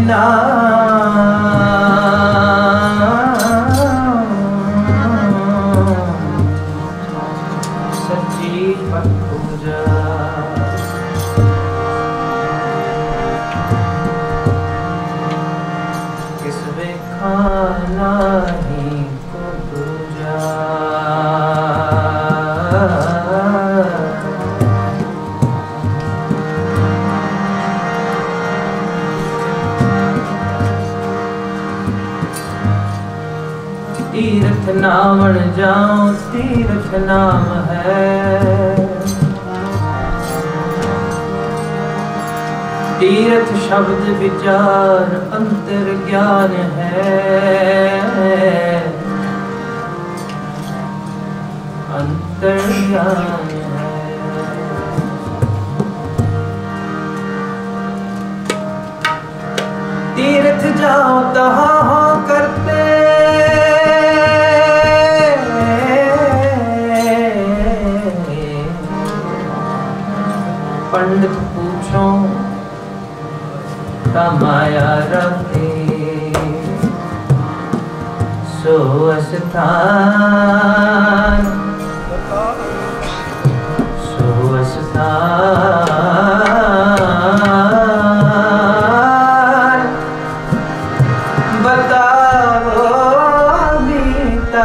सच्ची पत पूजा किस वे खाना ही को दूजा तीर्थ नामण जाऊं तीर्थ नाम है तीर्थ शब्द विचार अंतर ज्ञान है अंतर ज्ञान है तीर्थ जाओ तहाँ हो करते पंडित पूछो माया रखे सो स्थान बताओ बीता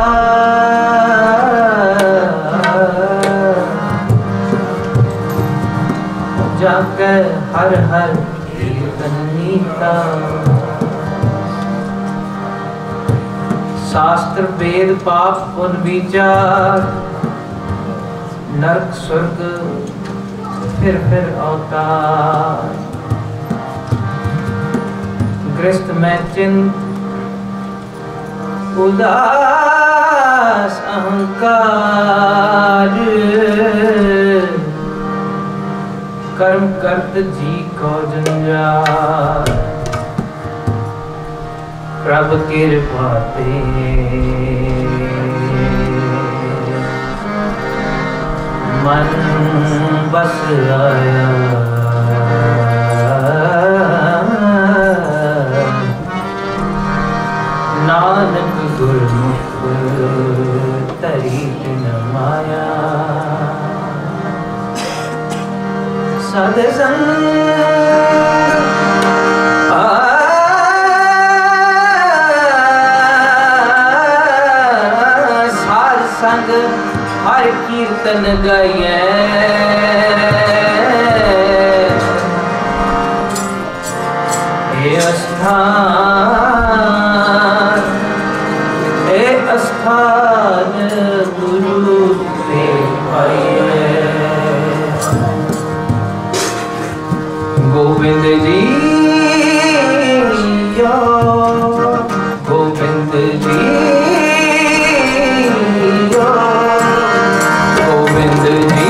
जाकर हर हर शास्त्र वेद पाप पुण्य विचार नरक स्वर्ग फिर अवतार गृहस्थ में चिंत उदास अहंकार कर्म करत जी को जंजाल प्रभु कृपा ते मन बस आया नानक गुरमुख तरीक न माया सत्संग सार संग हर कीर्तन गाइए स्थान गुरु ते पाइए गोविंद जी यो गोविंद जी यो गोविंद जी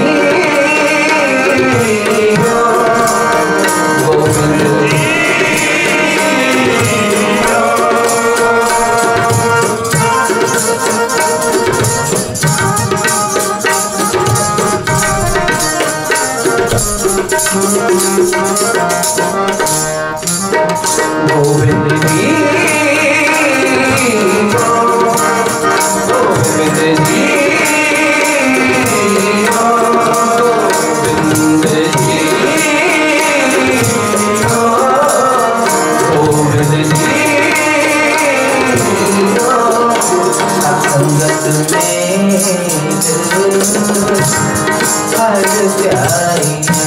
यो गोविंद जी गोविंद जी गोविंद जी गोविंद जी गोविंद जी संगत में हर प्यारी है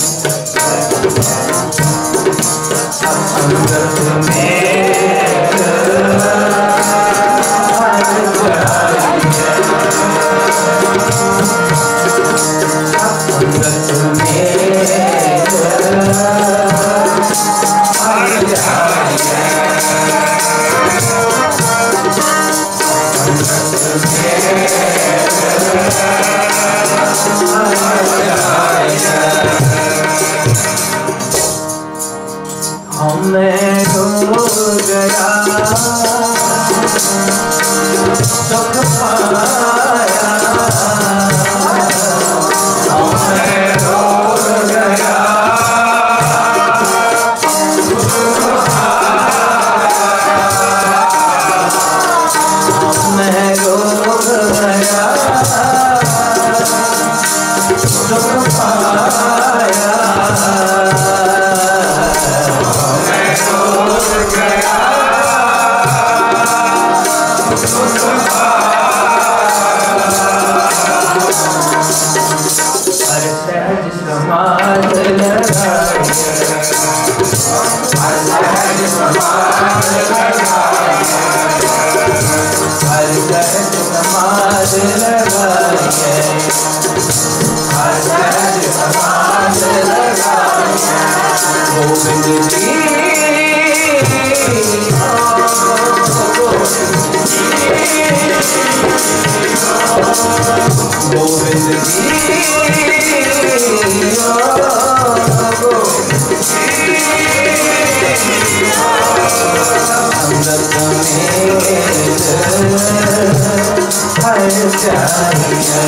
संगत में हमें हो गया सुख पाया हमें हो गया सुख पाया संगत में हर चाहिए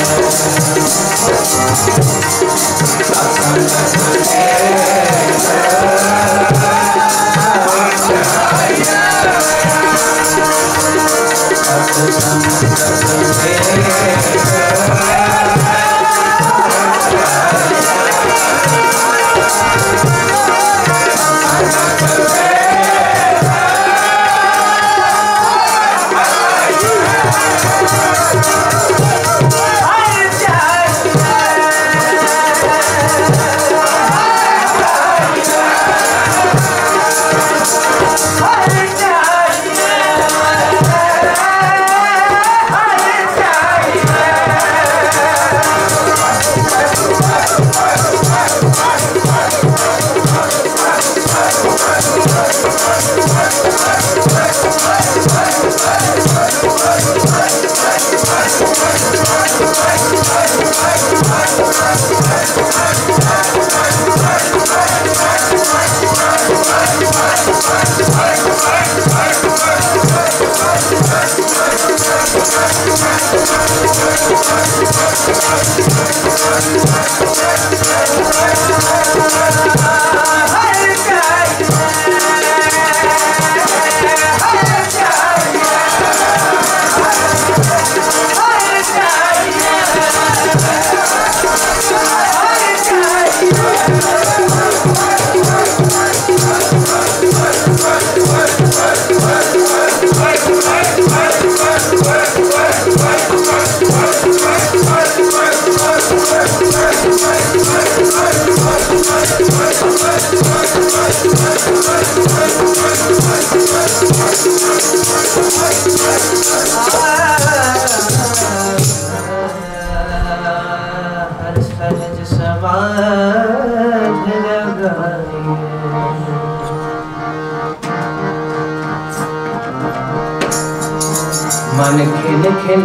मन खिन खिन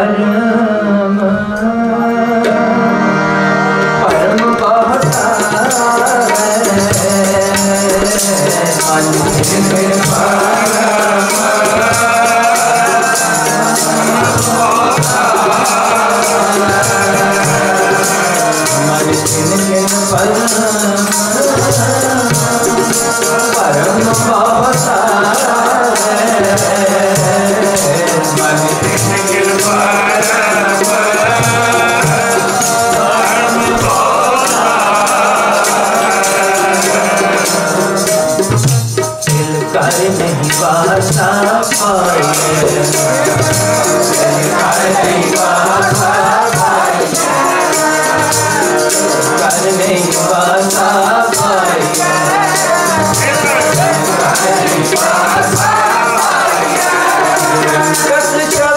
परम परम बहतावे मन खिन खिन मन खिन खिन परम परम बहतावे नहीं वासा पाए नहीं वासा पाए नहीं वासा पाए कस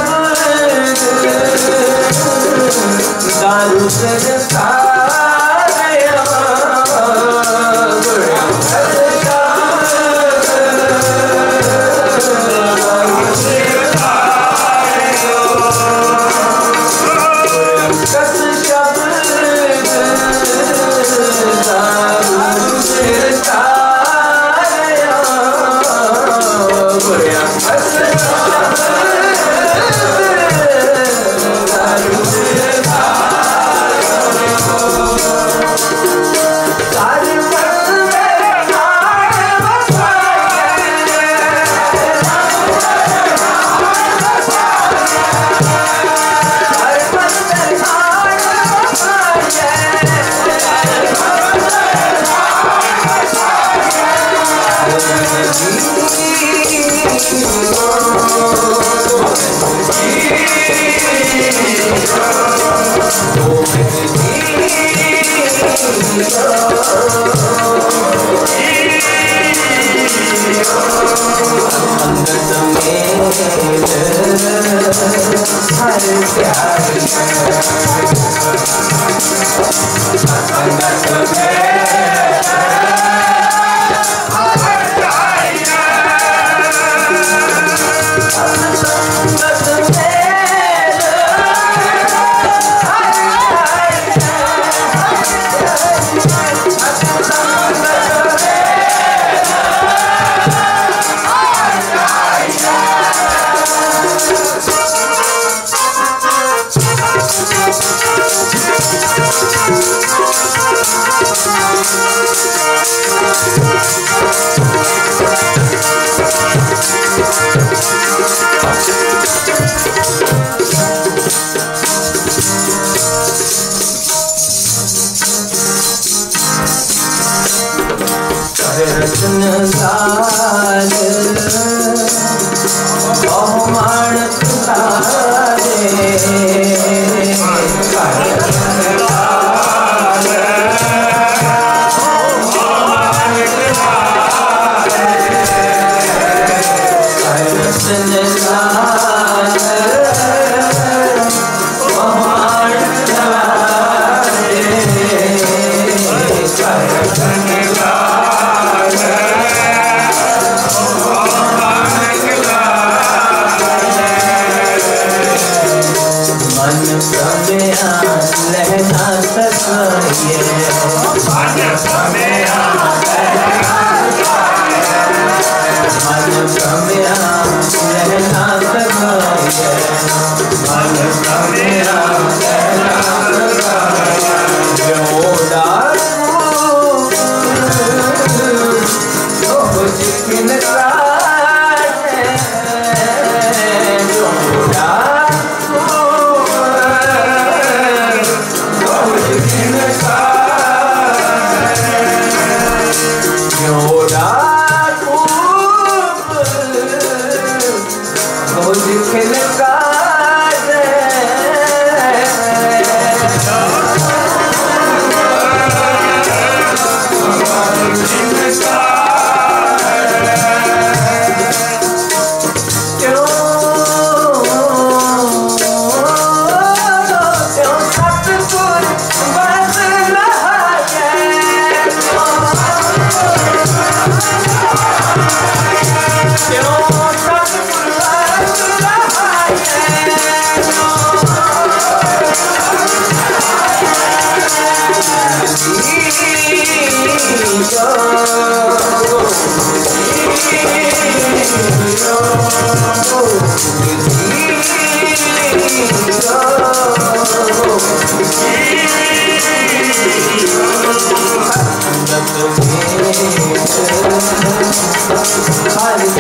शब्द दारू से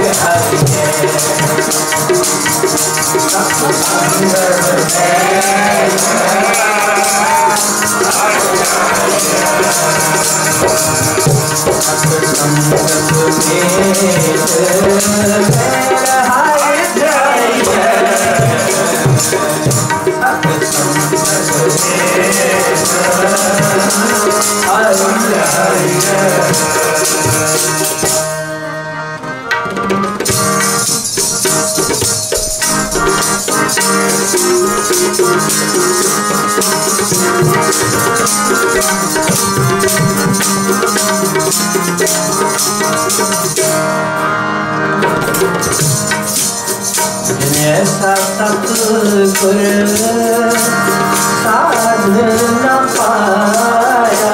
ऐसा सतगुर साध न पाया,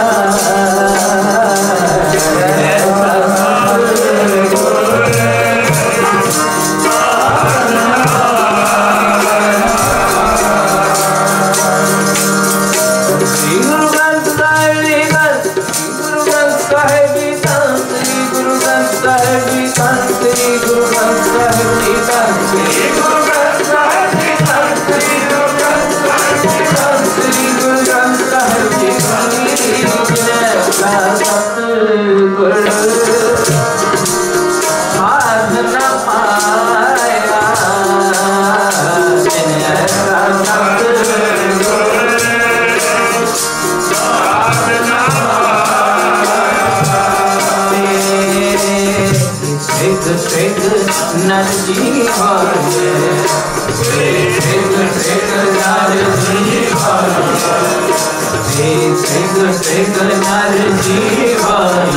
श्री गुरु ग्रंथ साहिब जी संत, श्री गुरु ग्रंथ साहिब जी संत, श्री गुरु ग्रंथ साहिब जी संत, श्री गुरु ग्रंथ साहिब जी संत, श्री गुरु ग्रंथ साहिब जी संत, श्री गुरु ग्रंथ साहिब जी संत, ऐसा सतगुर साध न पाया, ऐसा सतगुर श्रेष्ठ नर जीवन, श्रेष्ठ नर जीवन, श्रेष्ठ नर जीवन,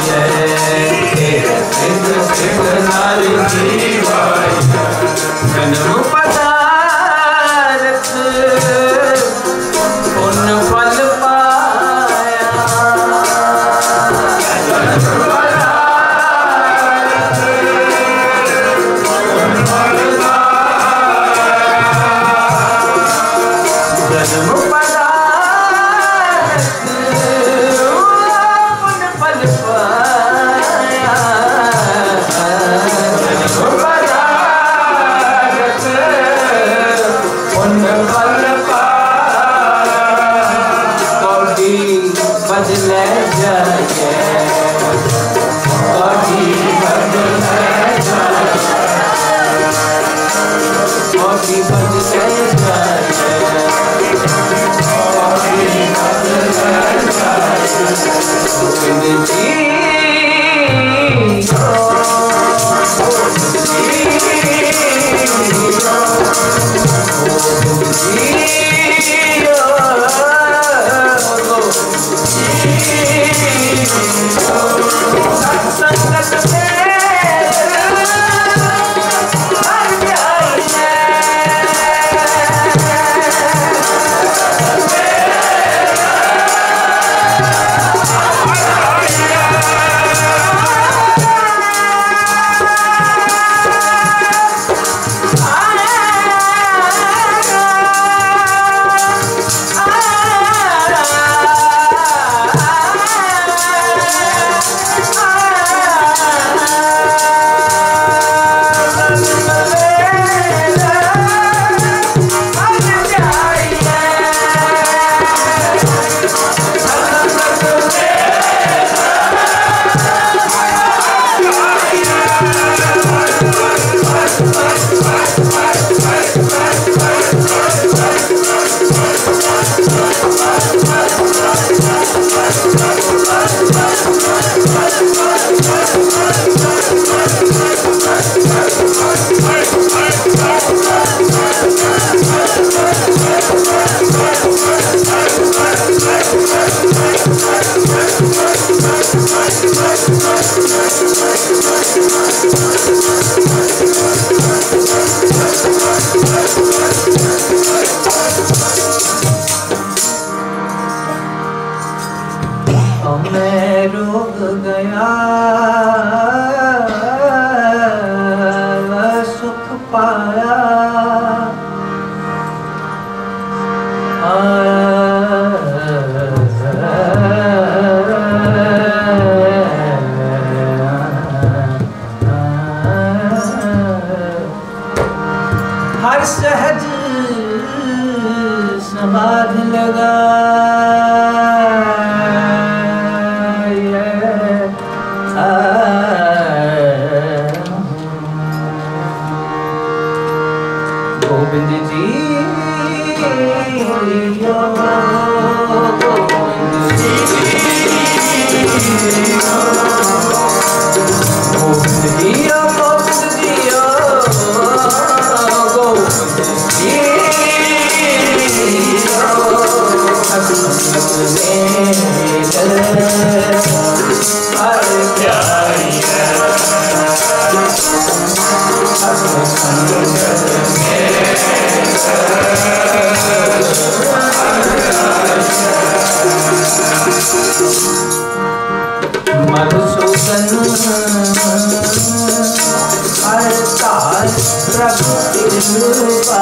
श्रेष्ठ नर जीवन, जन्म पदार्थ पुण्य फल पाया, जन्म पदार्थ पुण्य फल पाया, जन्म पदार्थ सहज समाधि लगा गोविंद जी गोविंद जी गोविंद दिया गोविंद दिया गोविंद मधुसूदन अवतार प्रभु कृपा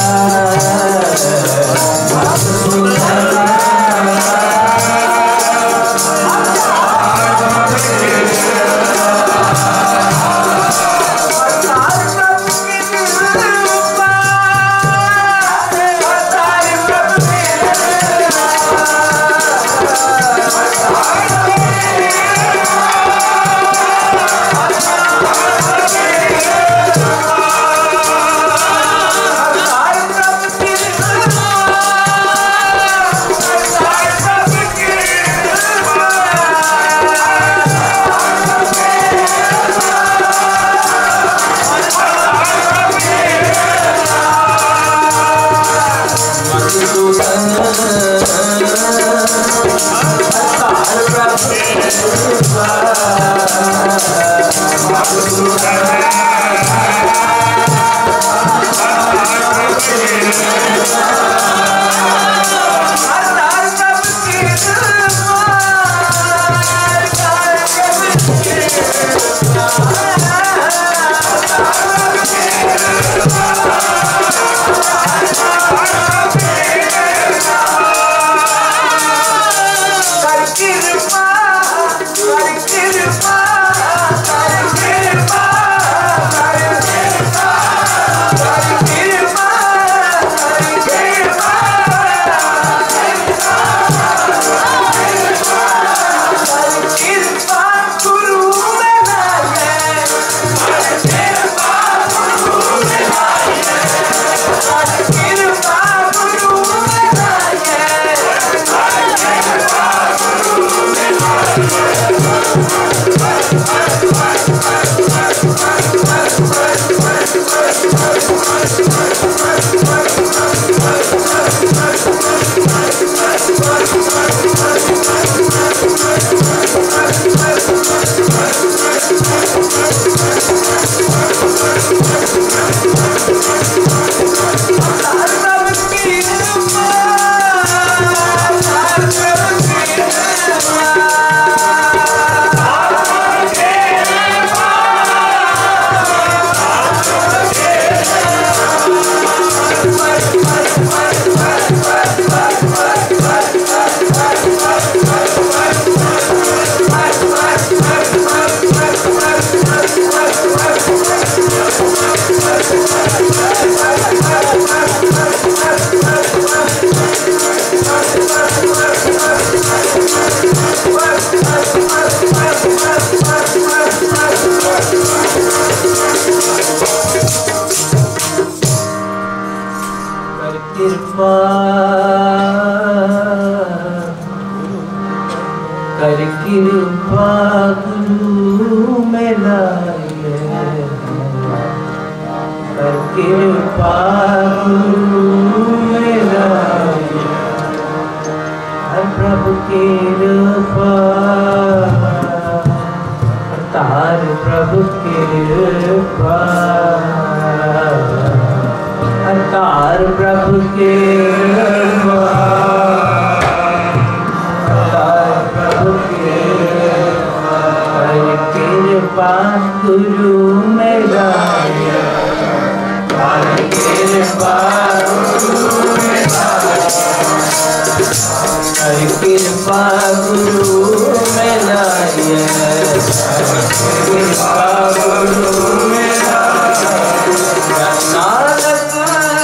कर कृपा गुरु में लाए, कर कृपा गुरु में लाए, हर प्रभु कृपा तार प्रभु कृपा तार प्रभु कृपा कृपा गुरु में लाया, कृपा गुरु में लाया, कृपा गुरु में लाया, कृपा गुरु में लाया, नानक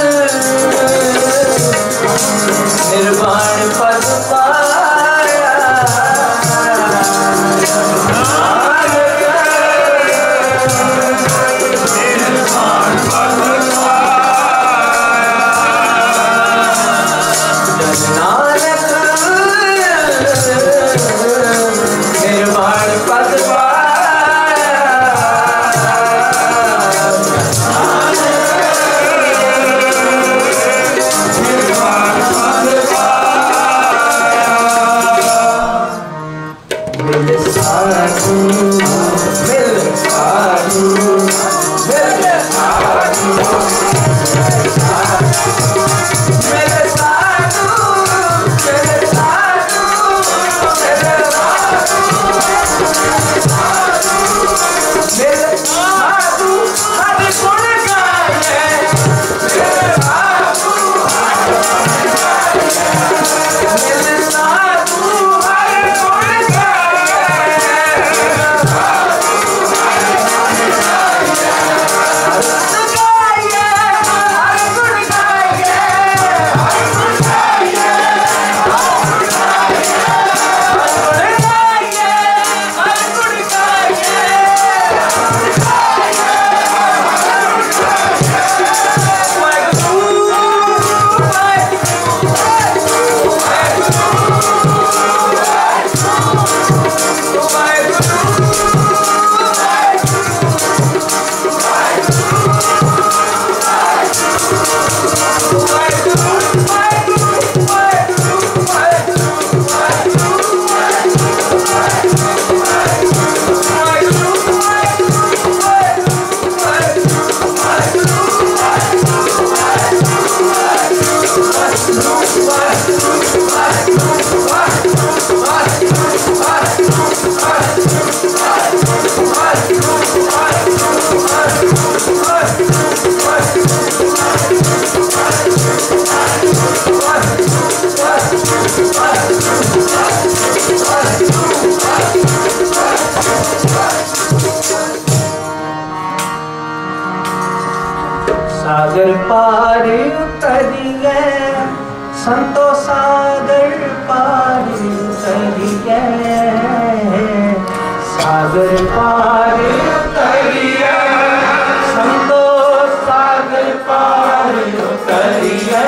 सागर पार उतरिए संतो सागर पार उतरिए सागर पार उतरिए संतो सागर पार उतरिए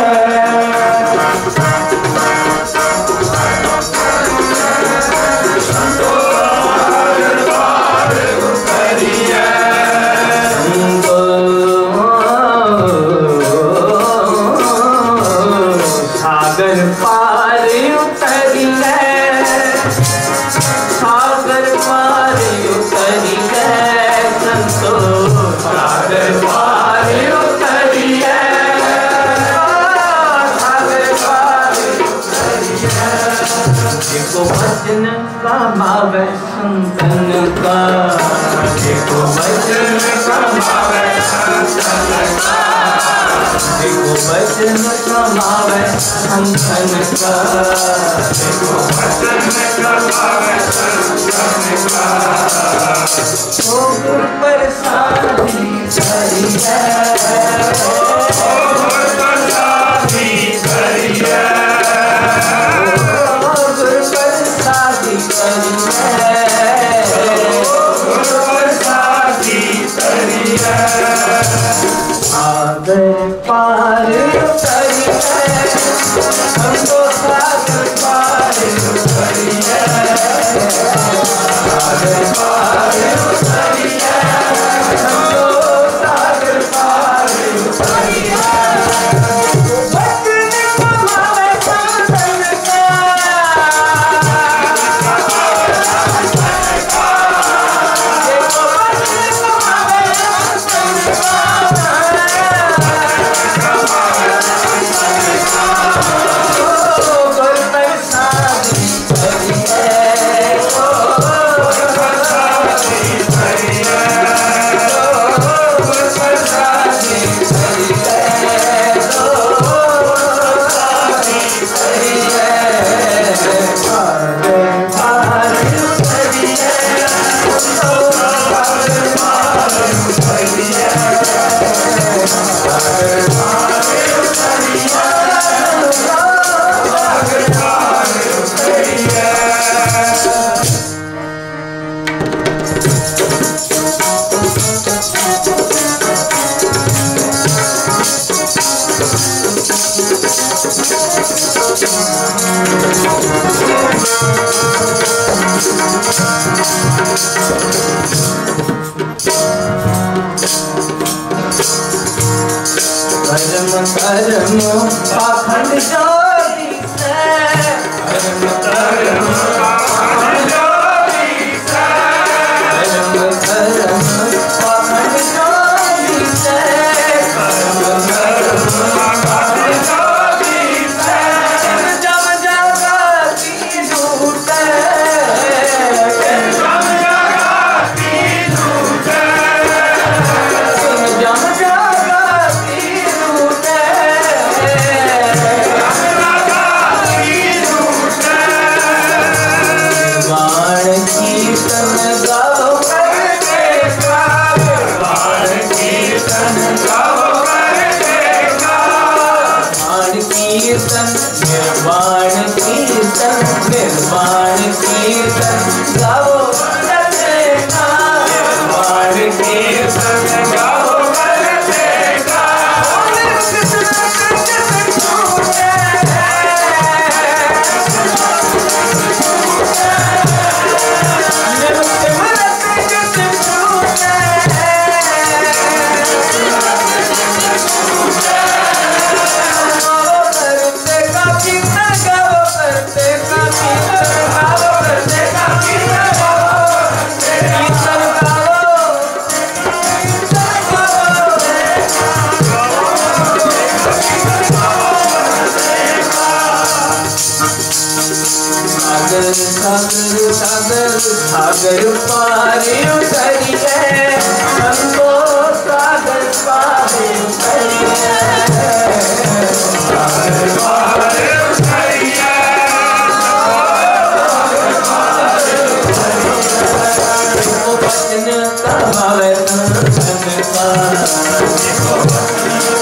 वचन कमावे संतन का देखो वचन कमावे संतन का देखो वचन कमावे संतन का देखो वचन कमावे संतन का ओ गुरु प्रसादी करिए ओ गुरु प्रसादी करिए सागर पार उतरिए संतो सागर पार उतरिए सागर पार उतरिए संतो सागर पार उतरिए वचन कमावे संतन का कर्म पाखंड ज्योति से कर्म पाखंड ज्योति से कर्म पाखंड ज्योति से कर्म पाखंड ज्योति से जब जगती झूठे जब जगती झूठे जब निर्वाण कीर्तन निर्वाण कीर्तन गाओ करते का निर्वाण कीर्तन गाओ करते का सागर सागर सागर पार उतरिए संतो सागर पार उतरिए सागर पार उतरिए वचन कमावे संतन का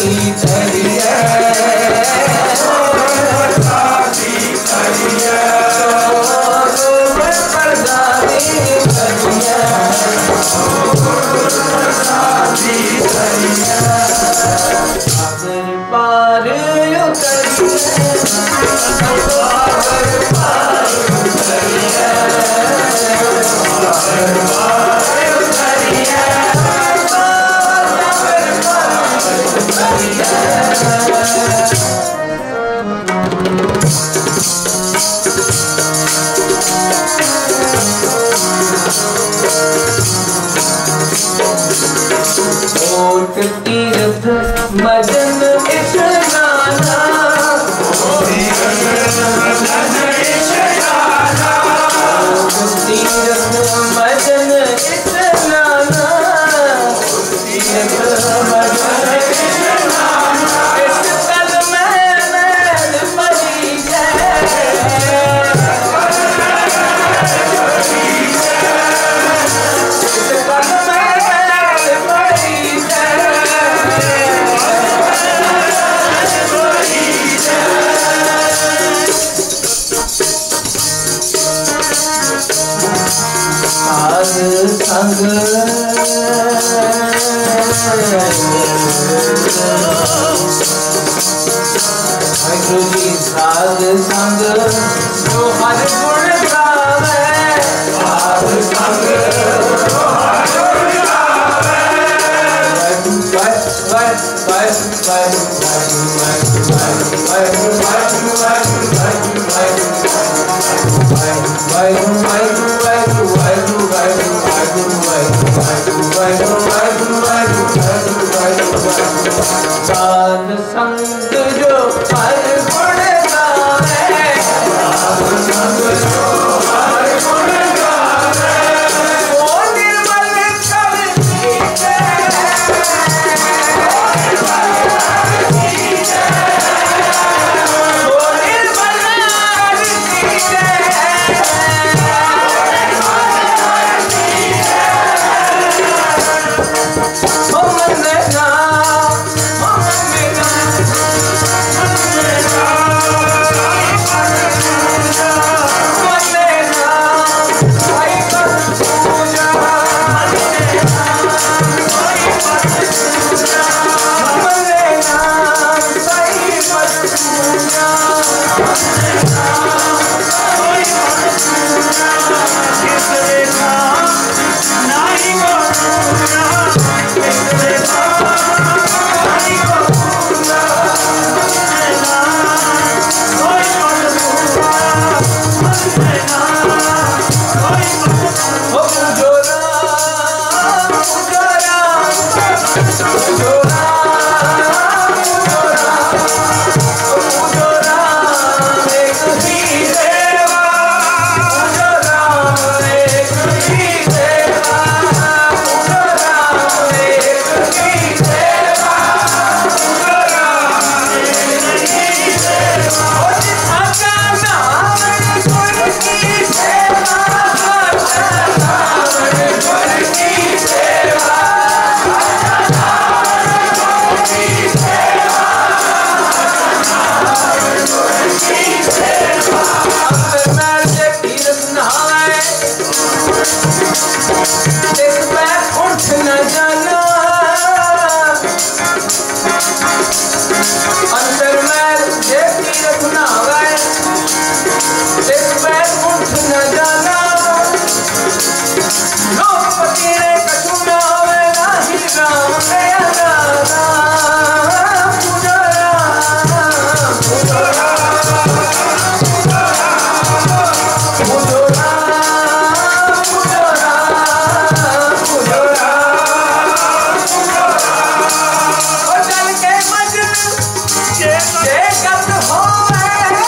Yeah.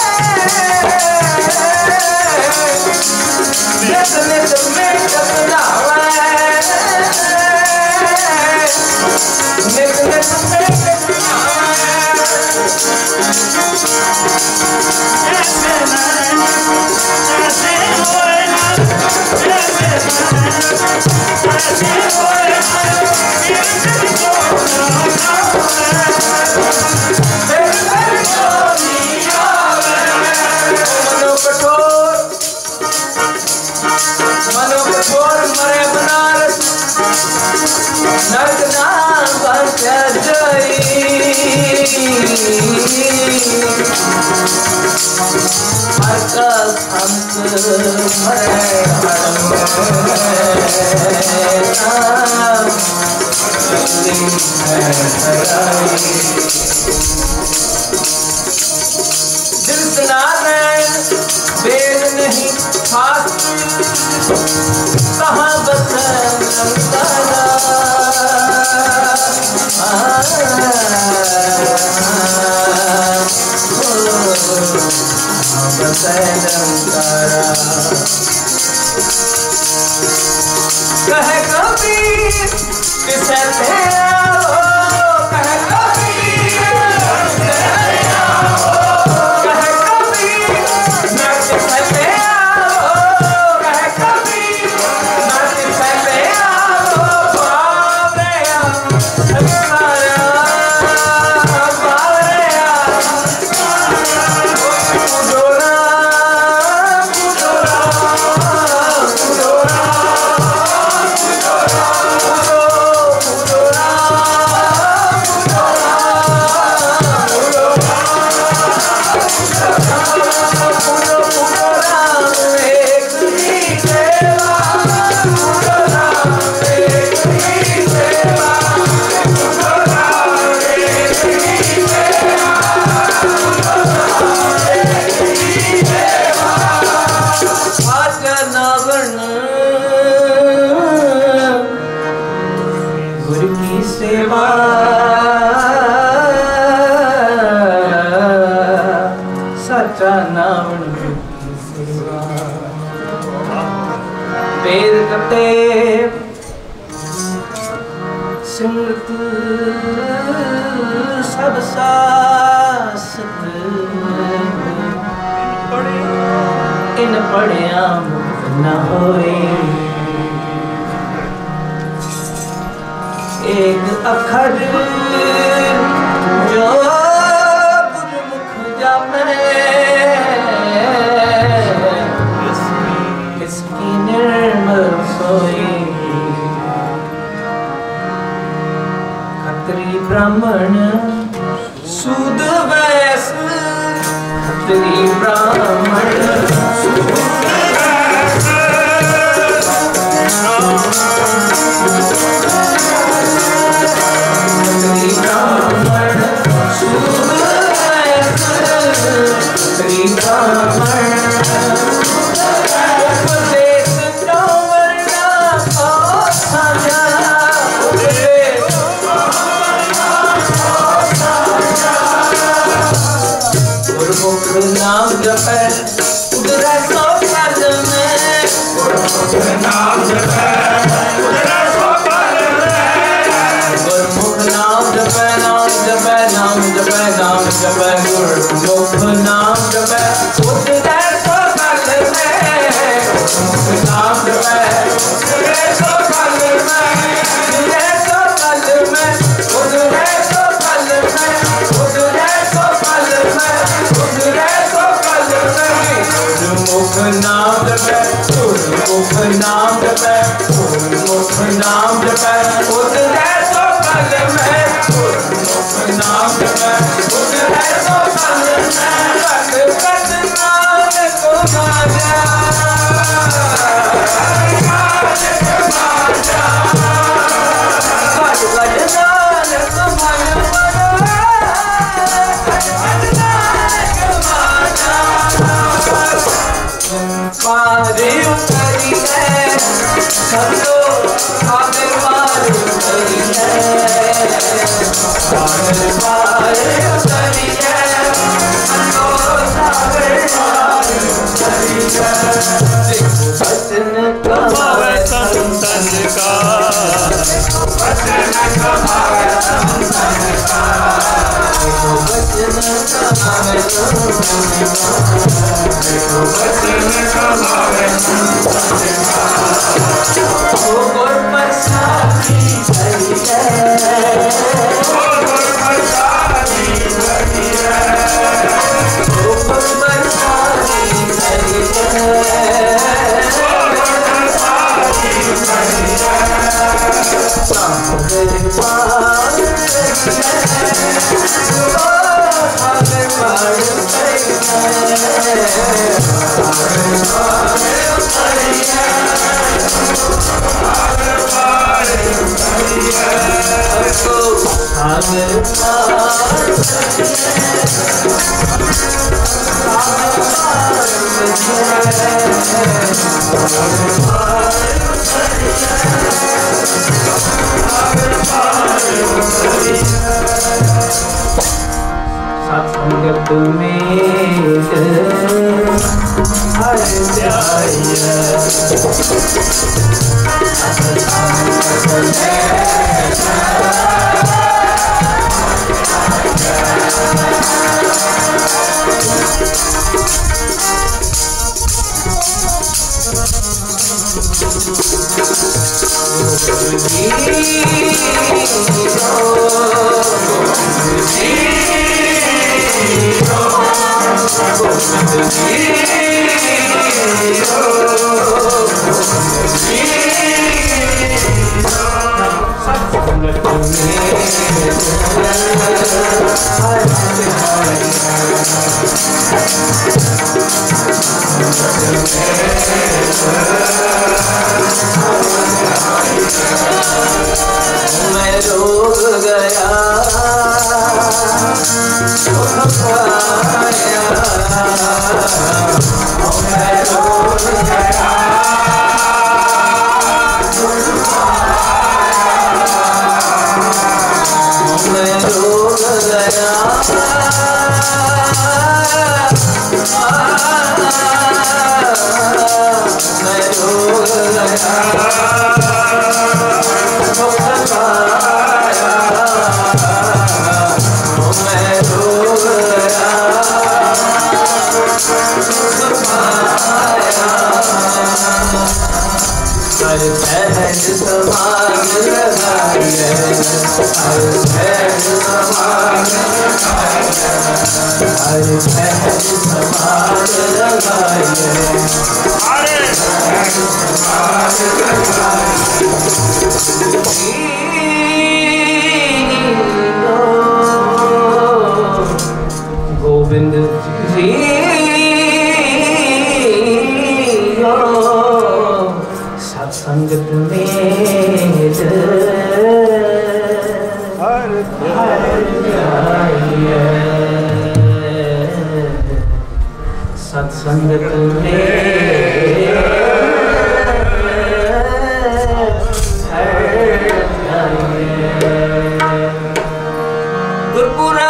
दिल नारायण वेद नहीं शास्त्र कहाँ बसन तारा कह कबीर किसे ते आओ कह कबीर कह कबीर मैं किसे ते आओ कह कबीर मैं किसे ते आओ बावरिया हमारा बावरिया कुडोरा गुरु की सेवा सच्चा नाम गुरु की सेवा वेद कते सिमरत सब सासत इन पढ़िया मुक्त न होए एक अखर जो गुरमुख जापे इसकी निर्मल सोई खत्री ब्राह्मण सूद वैश्य खत्री ब्राह्मण नाम जपे उधर सो पद में नाम जपे उधर सो पद में गुरमुख नाम जपे नाम जपे नाम जपे नाम जपे गुरमुख नाम जपे उधर सो पद में गुरमुख नाम जपे उधर सो पद में उधर सो पद में उधर सो पद में उधर सो पद में गुरमुख नाम जपे गुरमुख नाम जपे गुरमुख नाम जपे उधर सो पल में गुरमुख नाम जपे उधर सो पल में पद पद नाम को माजा पद पद नाम को पारे उतरी है सब तो आगे पारे उतरी है पारे उतरी है सब तो आगे पारे उतरी है वचन कमावे संतन का वचन कमावे संतन का वचन कमावे वचन कमावे ओ गुर प्रसादी भरी है ओ गुर प्रसादी भरी है ओ गुर प्रसादी भरी है ओ गुर प्रसादी भरी है सागर पार सागर पार सत्संगत में हर जाइए मैं रोग गया गोविंद जी सत्संगत में हर जाइए सत्संगत में गुरपुरा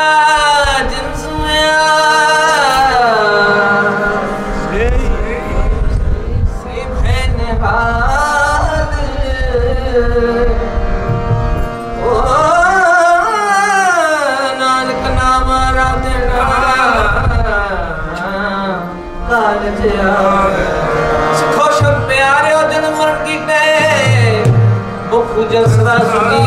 खुश प्यारे दिन मरण की जसदा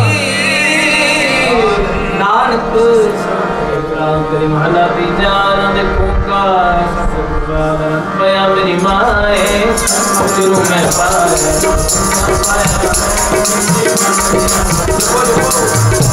नानक राम तेरी महला दी जान देखो का मेरी माए शुरू में पाया